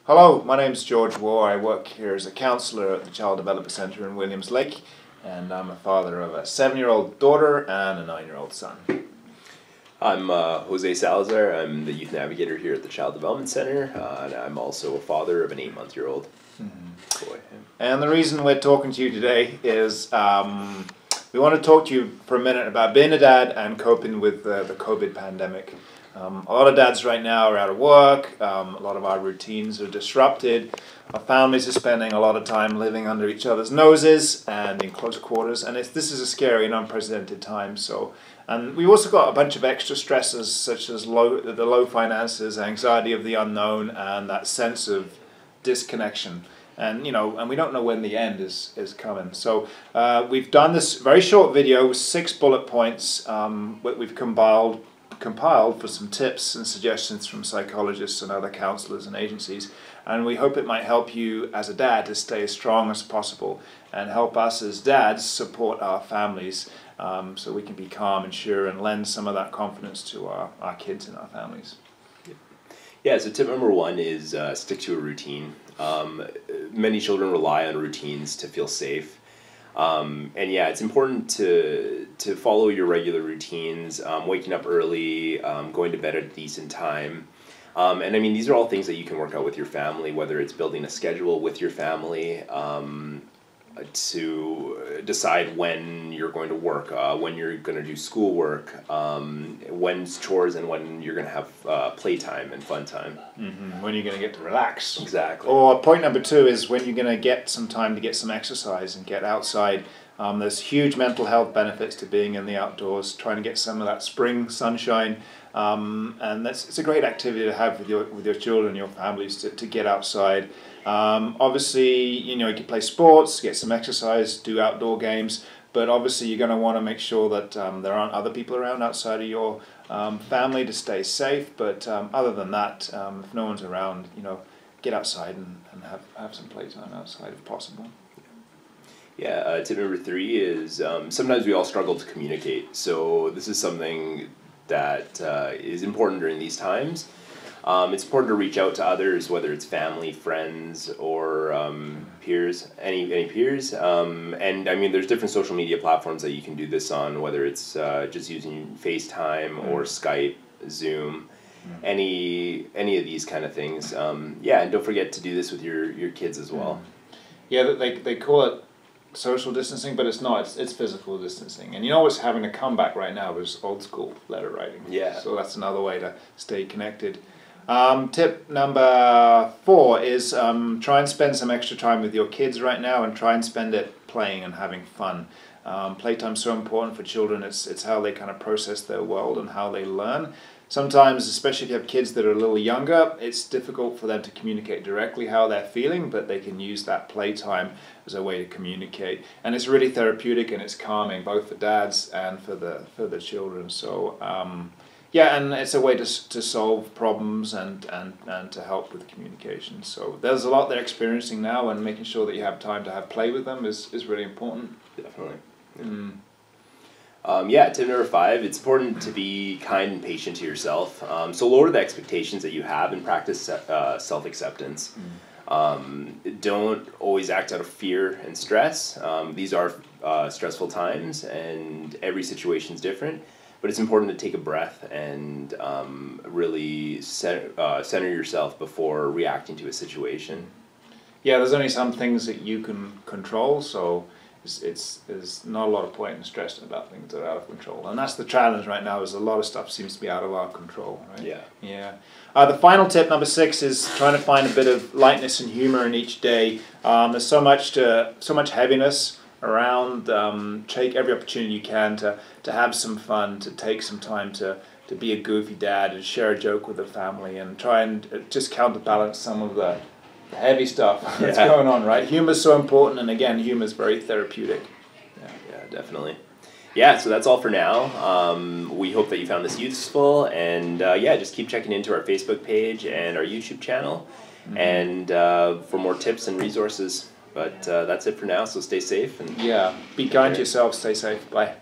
Hello, my name's George Waugh. I work here as a counsellor at the Child Development Centre in Williams Lake, and I'm a father of a 7-year-old daughter and a 9-year-old son. I'm Jose Salazar. I'm the youth navigator here at the Child Development Center, and I'm also a father of an 8-month-old boy. And the reason we're talking to you today is we want to talk to you for a minute about being a dad and coping with the COVID pandemic. A lot of dads right now are out of work, a lot of our routines are disrupted, our families are spending a lot of time living under each other's noses and in close quarters, and this is a scary and unprecedented time. And we've also got a bunch of extra stresses such as the low finances, anxiety of the unknown, and that sense of disconnection. And we don't know when the end is coming. So we've done this very short video with 6 bullet points that we've compiled for some tips and suggestions from psychologists and other counselors and agencies, and we hope it might help you as a dad to stay as strong as possible and help us as dads support our families so we can be calm and sure and lend some of that confidence to our kids and our families. Yeah, so tip number 1 is stick to a routine. Many children rely on routines to feel safe. And yeah, it's important to follow your regular routines, waking up early, going to bed at a decent time. And I mean, these are all things that you can work out with your family, whether it's building a schedule with your family, to decide when you're going to work, when you're going to do schoolwork, when's chores and when you're going to have playtime and fun time. When you're going to get to relax. Exactly. Or point number 2 is when you're going to get some time to get some exercise and get outside. There's huge mental health benefits to being in the outdoors, trying to get some of that spring sunshine. And it's a great activity to have with your children, your families, to get outside. Obviously, you can play sports, get some exercise, do outdoor games, but obviously you're going to want to make sure that there aren't other people around outside of your family to stay safe. But other than that, if no one's around, get outside and have some playtime outside if possible. Yeah, tip number 3 is sometimes we all struggle to communicate. So this is something that is important during these times. It's important to reach out to others, whether it's family, friends, or peers, any peers. And I mean, there's different social media platforms that you can do this on, whether it's just using FaceTime or Skype, Zoom, any of these kind of things. Yeah, and don't forget to do this with your kids as well. Yeah, they call it social distancing, but it's not. It's physical distancing. And what's having a comeback right now is old school letter writing. Yeah. So that's another way to stay connected. Tip number 4 is try and spend some extra time with your kids right now, and try and spend it playing and having fun. Playtime's so important for children. It's how they kind of process their world and how they learn. Sometimes, especially if you have kids that are a little younger, it's difficult for them to communicate directly how they're feeling, but they can use that playtime as a way to communicate. And it's really therapeutic and it's calming, both for dads and for the children. So yeah, and it's a way to solve problems and to help with communication. So there's a lot they're experiencing now, and making sure that you have time to have play with them is really important. Definitely. Yeah. Tip number 5, it's important to be kind and patient to yourself. So lower the expectations that you have and practice self-acceptance. Don't always act out of fear and stress. These are stressful times, and every situation is different. But it's important to take a breath and really center yourself before reacting to a situation. Yeah, there's only some things that you can control, so there's not a lot of point in stressing about things that are out of control. And that's the challenge right now, is a lot of stuff seems to be out of our control, right? Yeah. Yeah. The final tip, number 6, is trying to find a bit of lightness and humor in each day. There's so much heaviness around. Take every opportunity you can to have some fun, to take some time to be a goofy dad and share a joke with the family, and try and just counterbalance some of the heavy stuff that's going on, right? Humor's so important, and again, humor's very therapeutic. Yeah, definitely. Yeah, so that's all for now. We hope that you found this useful, and yeah, just keep checking into our Facebook page and our YouTube channel, and for more tips and resources. But that's it for now, so stay safe. And yeah, be kind to yourself, stay safe, bye.